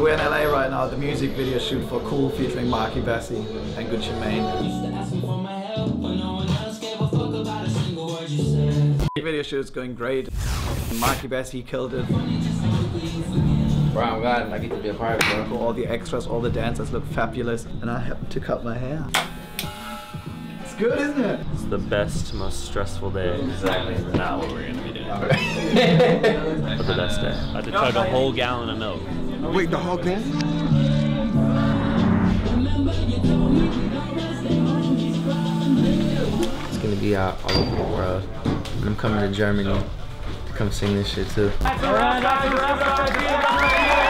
So we're in LA right now, the music video shoot for Cool featuring Marky Bessie and Gucci Mane. The video shoot is going great. Marky Bessie killed it. Bro, I'm glad I get to be a part of it, bro. All the extras, all the dancers look fabulous, and I happen to cut my hair. It's good, isn't it? It's the best, most stressful day. Exactly. Not what we're gonna be doing. But the best day. I had to chug a whole gallon of milk. Wait, the whole thing? It's gonna be out all over the world. And I'm coming to Germany to come sing this shit too.